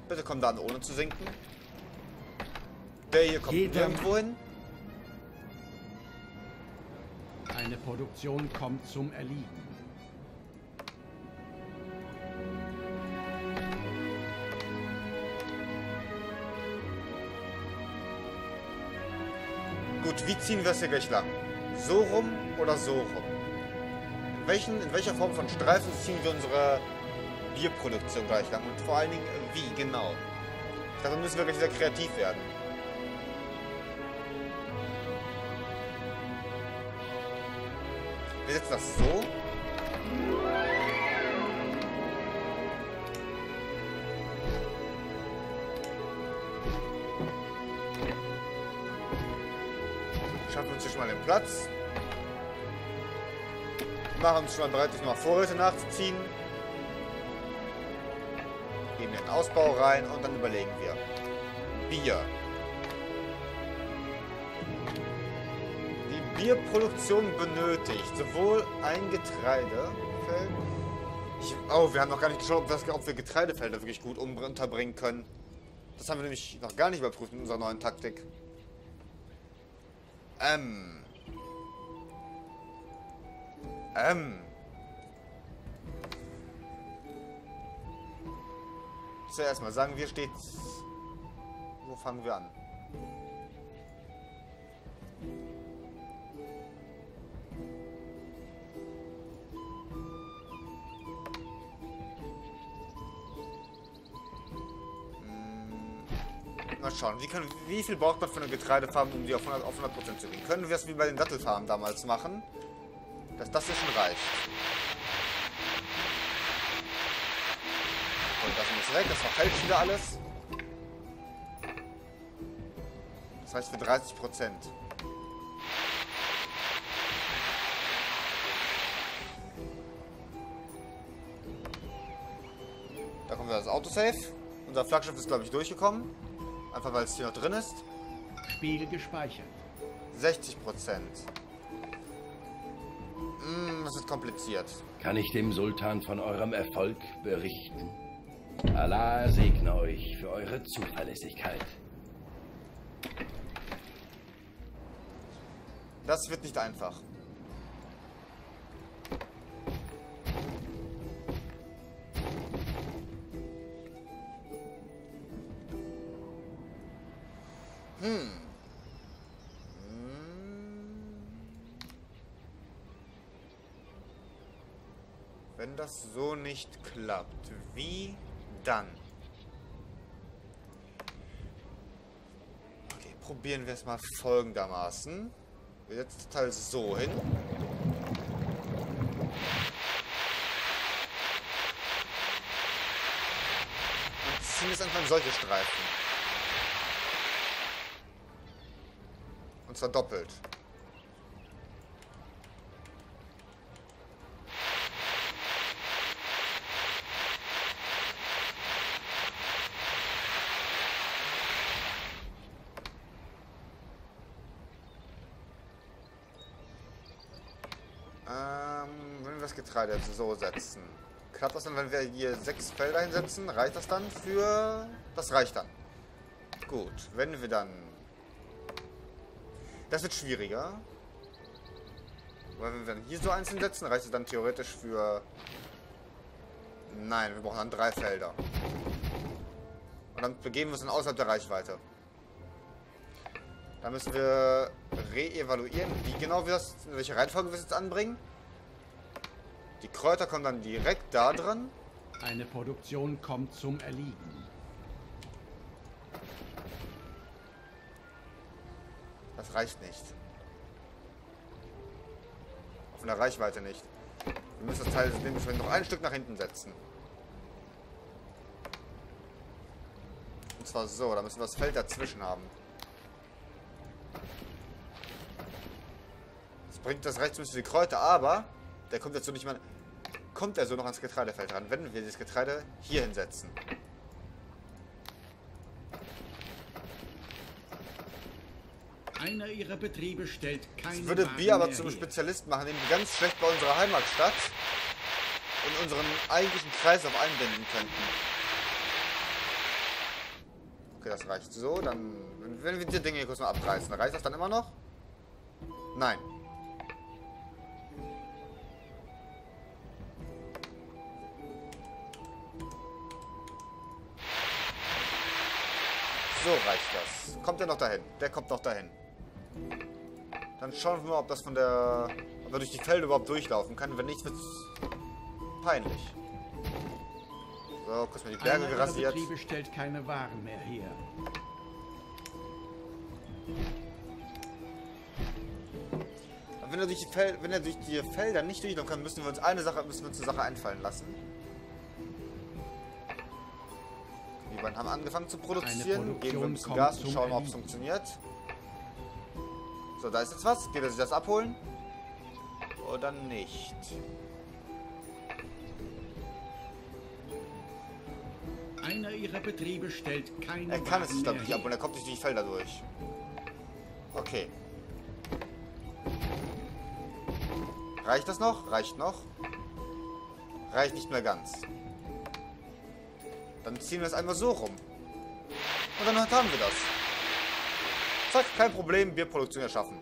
Bitte komm da an, ohne zu sinken. Der hier kommt irgendwo hin. Eine Produktion kommt zum Erliegen. Gut, wie ziehen wir es hier gleich lang? So rum oder so rum? In welcher Form von Streifen ziehen wir unsere Bierproduktion gleich lang? Und vor allen Dingen, wie genau? Dafür müssen wir gleich sehr kreativ werden. Wir setzen das so. Schaffen uns hier schon mal den Platz. Machen uns schon mal bereit, noch Vorräte nachzuziehen. Geben wir in den Ausbau rein und dann überlegen wir. Bier. Die Bierproduktion benötigt sowohl ein Getreidefeld. Oh, wir haben noch gar nicht geschaut, ob wir Getreidefelder wirklich gut unterbringen können. Das haben wir nämlich noch gar nicht überprüft in unserer neuen Taktik. Zuerst mal sagen wir stets. Wo fangen wir an? Mal schauen, wie viel braucht man für eine Getreidefarm, um die auf 100% zu kriegen? Können wir es wie bei den Dattelfarmen damals machen? Dass das hier schon reicht. Und das muss weg, das verfälscht wieder alles. Das heißt für 30%. Da kommt wieder das Autosave. Unser Flaggschiff ist, glaube ich, durchgekommen. Einfach weil es hier noch drin ist. Spiel gespeichert. 60%. Das ist kompliziert. Kann ich dem Sultan von eurem Erfolg berichten? Allah segne euch für eure Zuverlässigkeit. Das wird nicht einfach. Wenn das so nicht klappt, wie dann? Okay, probieren wir es mal folgendermaßen. Wir setzen das Teil so hin. Und ziehen es einfach in solche Streifen. Und zwar doppelt. Wenn wir das Getreide jetzt so setzen, klappt das dann, wenn wir hier 6 Felder hinsetzen? Reicht das dann für... Das reicht dann. Gut, wenn wir dann... Das wird schwieriger. Weil wenn wir dann hier so einzeln setzen, reicht es dann theoretisch für... Nein, wir brauchen dann 3 Felder. Und dann begeben wir uns dann außerhalb der Reichweite. Da müssen wir re-evaluieren, wie genau wir das, in welche Reihenfolge wir es jetzt anbringen. Die Kräuter kommen dann direkt da dran. Eine Produktion kommt zum Erliegen. Das reicht nicht. Auf einer Reichweite nicht. Wir müssen das Teil dementsprechend noch ein Stück nach hinten setzen. Und zwar so, da müssen wir das Feld dazwischen haben. Das bringt das recht zumindest für die Kräuter, aber der kommt jetzt so nicht mal... Kommt er so noch ans Getreidefeld ran, wenn wir das Getreide hier hinsetzen. Einer ihrer Betriebe stellt keine... Das würde Bier aber zum Spezialisten machen, den wir ganz schlecht bei unserer Heimatstadt in unseren eigentlichen Kreislauf einbinden könnten. Okay, das reicht so. Dann, wenn wir die Dinge hier kurz mal abreißen, reicht das dann immer noch? Nein. So reicht das. Kommt der noch dahin? Der kommt noch dahin. Dann schauen wir mal, ob das ob wir durch die Felder überhaupt durchlaufen kann. Wenn nicht, wird es peinlich. So, kurz mal die Berge gerasiert. Betriebe stellt keine Waren mehr her. Wenn er durch die Felder nicht durchlaufen kann, müssen wir uns eine Sache einfallen lassen. Die beiden haben angefangen zu produzieren. Geben wir ein bisschen Gas und schauen, ob es funktioniert. So, da ist jetzt was. Geht er sich das abholen? Oder nicht? Einer ihrer Betriebe stellt keine Er kann es sich, Waren glaube ich, mehr nicht abholen. Er kommt nicht durch die Felder durch. Okay. Reicht das noch? Reicht noch. Reicht nicht mehr ganz. Dann ziehen wir es einmal so rum. Und dann haben wir das. Zack, kein Problem, Bierproduktion erschaffen.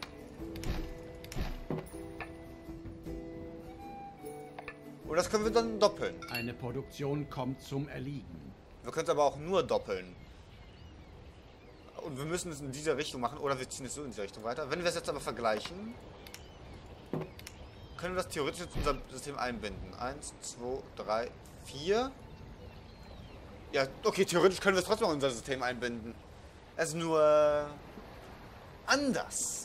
Und das können wir dann doppeln. Eine Produktion kommt zum Erliegen. Wir können es aber auch nur doppeln. Und wir müssen es in dieser Richtung machen. Oder wir ziehen es so in diese Richtung weiter. Wenn wir es jetzt aber vergleichen, können wir das theoretisch in unser System einbinden. 1, 2, 3, 4. Ja, okay, theoretisch können wir es trotzdem in unser System einbinden. Es ist nur anders.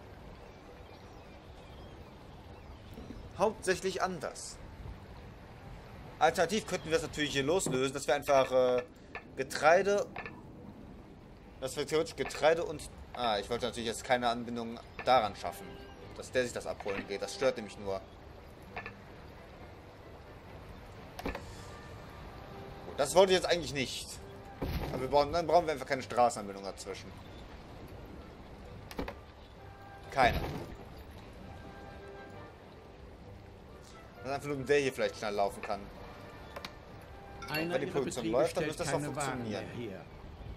Hauptsächlich anders. Alternativ könnten wir es natürlich hier loslösen, dass wir einfach Getreide... Dass wir theoretisch Getreide und... ich wollte natürlich jetzt keine Anbindung daran schaffen. Dass der sich das abholen geht. Das stört nämlich nur. Das wollte ich jetzt eigentlich nicht. Aber dann brauchen wir einfach keine Straßenanbindung dazwischen. Keine. Dass einfach nur der hier vielleicht schnell laufen kann. Einer wenn die ihrer Produktion Betriebe läuft, dann stellt müsste das auch keine Waren mehr funktionieren. her.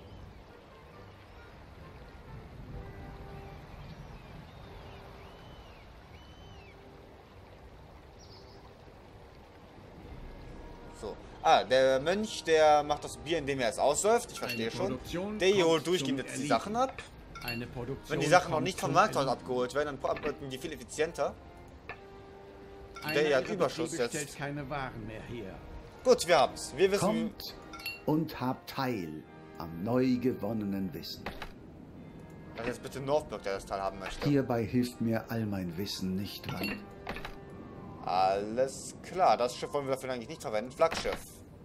So. Der Mönch, der macht das Bier, indem er es aussäuft. Ich verstehe schon. Der hier holt durchgehend jetzt die Sachen ab. Wenn die Sachen noch nicht vom Markthaus abgeholt werden, dann arbeiten die viel effizienter. Der hier hat Überschuss jetzt. Stellt keine Waren mehr her. Gut, wir haben's. Wir wissen... Kommt und habt Teil am neu gewonnenen Wissen. Das ist jetzt bitte Northblock, der das Teil haben möchte. Hierbei hilft mir all mein Wissen nicht weit. Alles klar, das Schiff wollen wir dafür eigentlich nicht verwenden. Flaggschiff.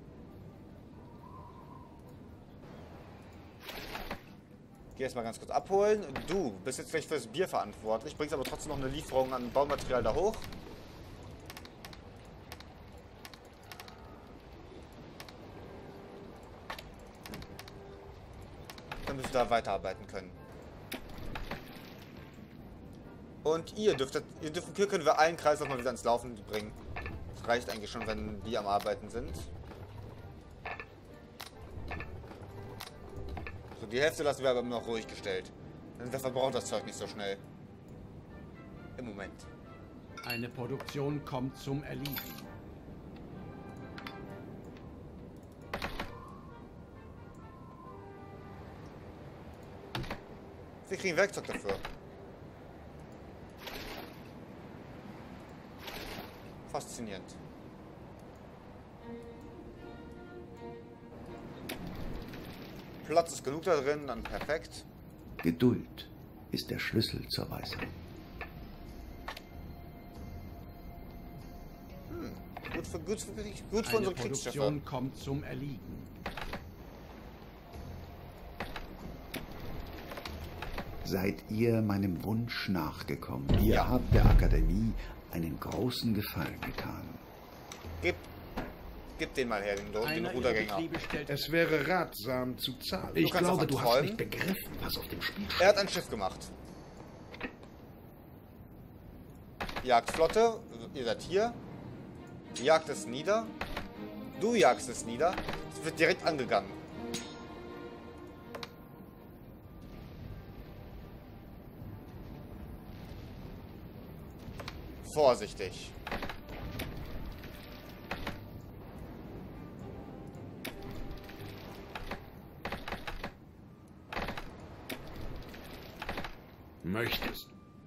Geh erstmal ganz kurz abholen. Du bist jetzt vielleicht fürs Bier verantwortlich, bringst aber trotzdem noch eine Lieferung an Baumaterial da hoch. Damit wir da weiterarbeiten können. Und hier können wir einen Kreis noch mal wieder ins Laufen bringen. Das reicht eigentlich schon, wenn die am Arbeiten sind. So, die Hälfte lassen wir aber immer noch ruhig gestellt. Denn wir verbrauchen das Zeug nicht so schnell. Im Moment. Eine Produktion kommt zum Erliegen. Wir kriegen Werkzeug dafür. Faszinierend. Platz ist genug da drin, dann perfekt. Geduld ist der Schlüssel zur Weisheit. Gut für unsere Eine Kriegsschiffe. Produktion kommt zum Erliegen. Seid ihr meinem Wunsch nachgekommen? Ihr Ja. habt der Akademie einen großen Gefallen getan. Gib den mal her, den Einer ihrer Rudergänger. Betriebe stellt Es wäre ratsam zu zahlen. Ich kannst glaube, davon du hast träumen. nicht begriffen, was auf dem Spiel steht. Er hat ein Schiff gemacht. Jagdflotte, ihr seid hier. Jagt es nieder. Du jagst es nieder. Es wird direkt angegangen. Vorsichtig. Möchtest.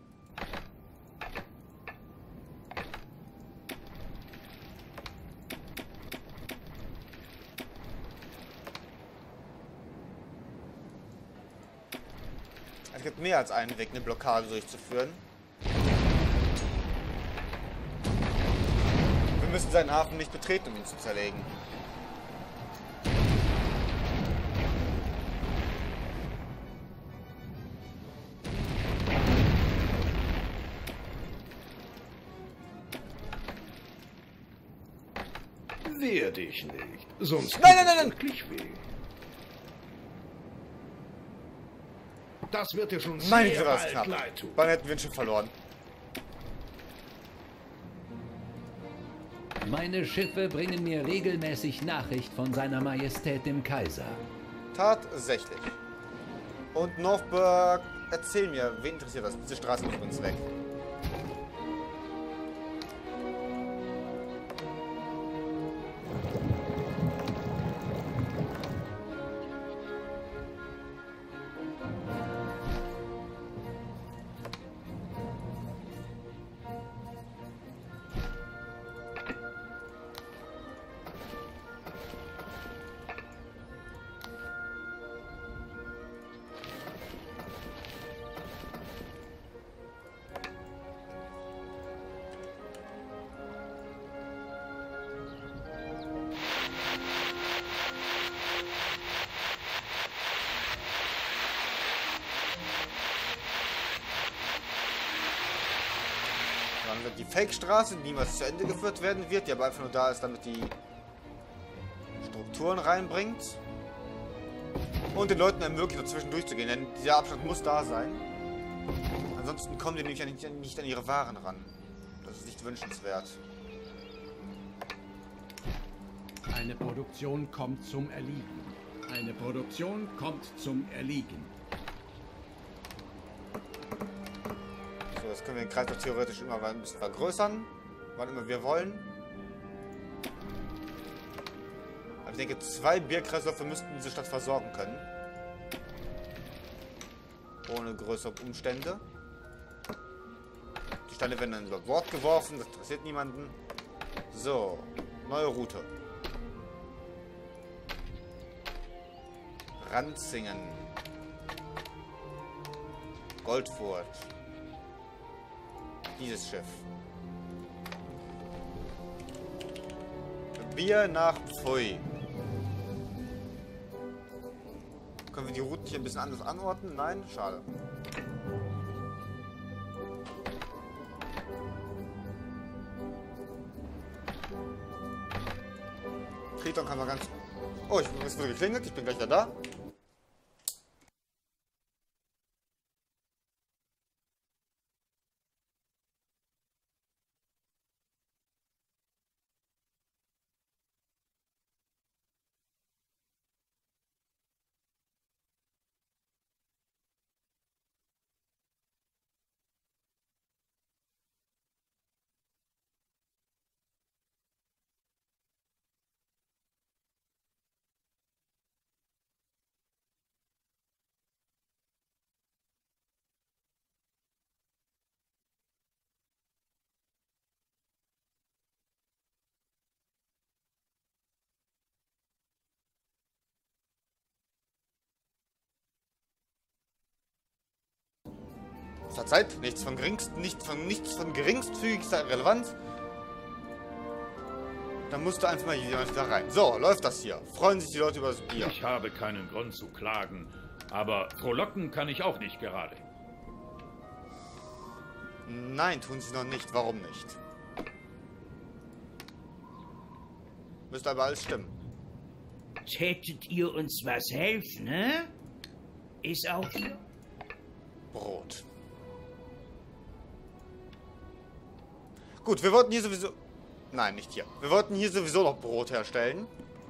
Es gibt mehr als einen Weg, eine Blockade durchzuführen. Wir müssen seinen Hafen nicht betreten, um ihn zu zerlegen. Wehr dich nicht, sonst Nein, tut nein, es nein, wirklich weh. Das wird dir schon Meine sehr Güte, war das bald knapp. leid tun. Dann hätten wir ihn schon verloren. Meine Schiffe bringen mir regelmäßig Nachricht von seiner Majestät dem Kaiser. Tatsächlich. Und Northburg, erzähl mir, wen interessiert das? Diese Straße ist übrigens weg. Dann wird die Fake-Straße, die niemals zu Ende geführt werden wird, die aber einfach nur da ist, damit die Strukturen reinbringt. Und den Leuten ermöglicht, dazwischen durchzugehen, denn dieser Abstand muss da sein. Ansonsten kommen die nämlich nicht an ihre Waren ran. Das ist nicht wünschenswert. Eine Produktion kommt zum Erliegen. Eine Produktion kommt zum Erliegen. So, jetzt können wir den Kreis doch theoretisch immer ein bisschen vergrößern, wann immer wir wollen. Aber ich denke, 2 Bierkreisläufe müssten diese Stadt versorgen können. Ohne größere Umstände. Die Steine werden dann über Bord geworfen, das interessiert niemanden. So, neue Route. Ranzingen. Goldfurt. Dieses Schiff. Bier nach Pfui. Können wir die Route hier ein bisschen anders anordnen? Nein? Schade. Triton kann man ganz... Oh, es wurde geklingelt. Ich bin gleich wieder da. Verzeiht, nichts von geringstfügigster Relevanz. Dann musste einfach mal jemand da rein. So, läuft das hier. Freuen sich die Leute über das Bier. Ich habe keinen Grund zu klagen, aber frohlocken kann ich auch nicht gerade. Nein, tun sie noch nicht. Warum nicht? Müsste aber alles stimmen. Tätet ihr uns was helfen, ne? Ist auch hier. Brot. Gut, wir wollten hier sowieso... Nein, nicht hier. Wir wollten hier sowieso noch Brot herstellen.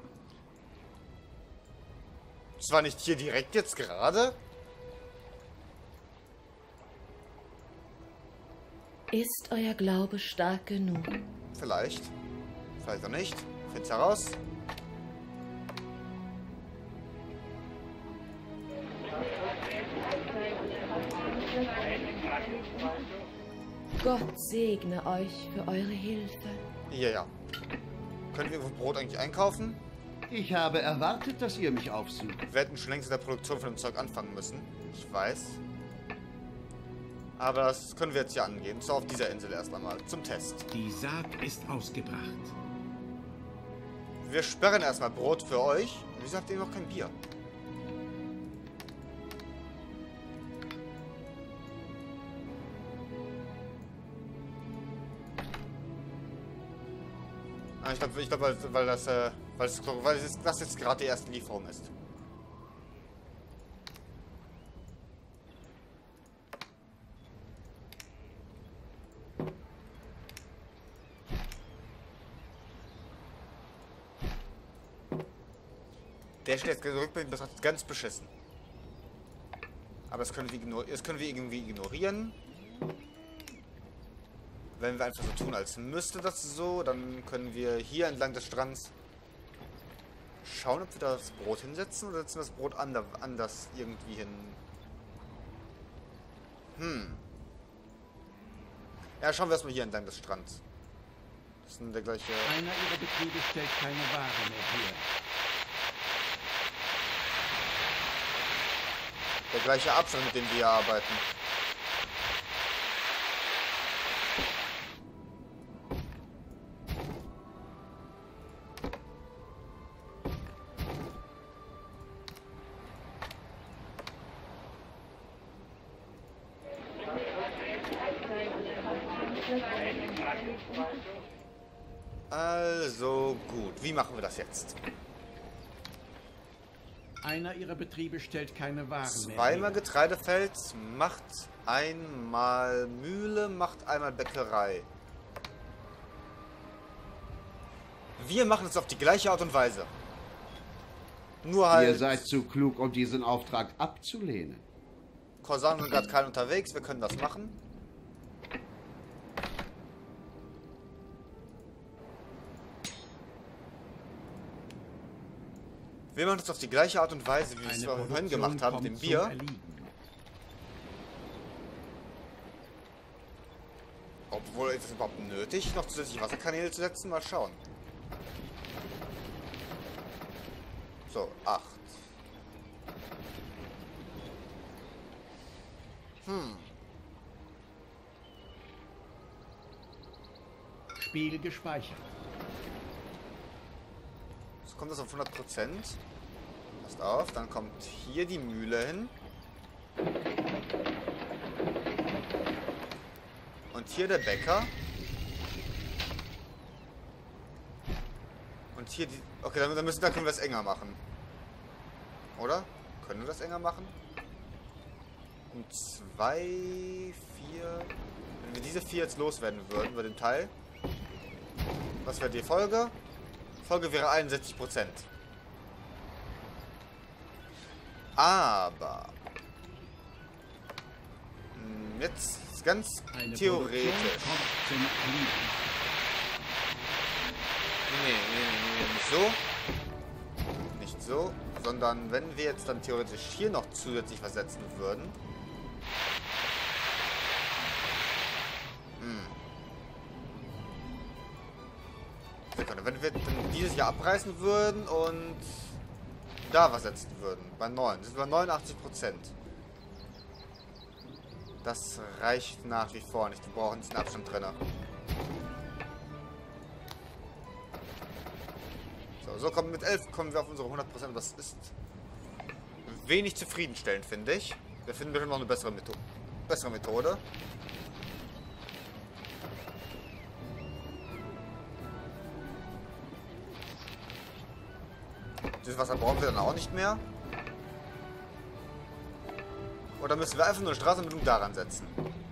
Zwar nicht hier direkt jetzt gerade. Ist euer Glaube stark genug? Vielleicht. Vielleicht auch nicht. Find's heraus. Gott segne euch für eure Hilfe. Ja. Können wir irgendwo Brot eigentlich einkaufen? Ich habe erwartet, dass ihr mich aufsucht. Wir hätten schon längst in der Produktion von dem Zeug anfangen müssen. Ich weiß. Aber das können wir jetzt hier angehen. So auf dieser Insel erst einmal. Zum Test. Die Saat ist ausgebracht. Wir sperren erstmal Brot für euch. Wieso habt ihr noch kein Bier? Ich glaube, weil das jetzt gerade die erste Lieferung ist. Der steht jetzt rückblickend betrachtet ganz beschissen. Aber das können wir irgendwie ignorieren. Wenn wir einfach so tun, als müsste das so, dann können wir hier entlang des Strands schauen, ob wir da das Brot hinsetzen oder setzen wir das Brot anders irgendwie hin. Ja, schauen wir erstmal hier entlang des Strands. Das ist der gleiche. Einer ihrer Betriebe stellt keine Ware mehr her. Der gleiche Abstand, mit dem wir hier arbeiten. Also gut, wie machen wir das jetzt? Einer ihrer Betriebe stellt keine Ware mehr her. Zweimal Getreidefeld macht einmal Mühle, macht einmal Bäckerei. Wir machen es auf die gleiche Art und Weise. Nur halt... Ihr seid zu klug, um diesen Auftrag abzulehnen. Korsan sind gerade kein unterwegs, wir können das machen. Wir machen es auf die gleiche Art und Weise, wie wir es vorhin gemacht haben mit dem Bier. Obwohl, ist es überhaupt nötig, noch zusätzliche Wasserkanäle zu setzen? Mal schauen. So, 8. Spiel gespeichert. So kommt das auf 100%. Passt auf, dann kommt hier die Mühle hin. Und hier der Bäcker. Und hier die... Okay, dann können wir es enger machen. Oder? Können wir das enger machen? Um 2, 4... Wenn wir diese 4 jetzt loswerden würden, über den Teil. Was wäre die Folge? Folge wäre 61%. Aber... Jetzt ganz theoretisch. Nee, nicht so. Nicht so. Sondern wenn wir jetzt dann theoretisch hier noch zusätzlich versetzen würden. Wenn wir dann dieses Jahr abreißen würden und da versetzen würden, bei 9, sind wir bei 89%. Das reicht nach wie vor nicht. Wir brauchen diesen Abstand drin. So kommen mit 11 kommen wir auf unsere 100%. Das ist wenig zufriedenstellend, finde ich. Wir finden bestimmt noch eine bessere Methode. Dieses Wasser brauchen wir dann auch nicht mehr. Oder müssen wir einfach nur eine Straßenverbindung daran setzen?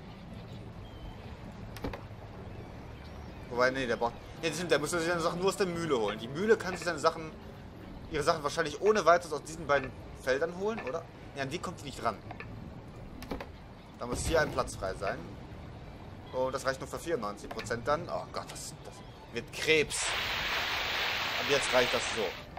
Wobei, nee, der braucht... Nee, der muss sich seine Sachen nur aus der Mühle holen. Die Mühle kann sich ihre Sachen wahrscheinlich ohne weiteres aus diesen beiden Feldern holen, oder? Ja, an die kommt die nicht ran. Da muss hier ein Platz frei sein. Und das reicht nur für 94% dann. Oh Gott, das wird Krebs. Aber jetzt reicht das so.